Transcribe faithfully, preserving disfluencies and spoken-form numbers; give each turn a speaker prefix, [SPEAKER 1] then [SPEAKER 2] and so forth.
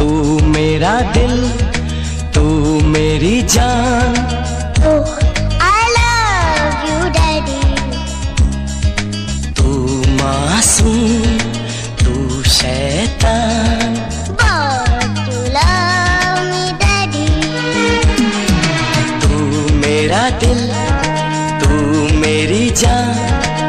[SPEAKER 1] तू मेरा दिल, तू मेरी जान।
[SPEAKER 2] Oh, I love you, Daddy.
[SPEAKER 1] तू मासूम, तू शैतान।
[SPEAKER 2] But you love me, Daddy.
[SPEAKER 1] तू मेरा दिल, तू मेरी जान।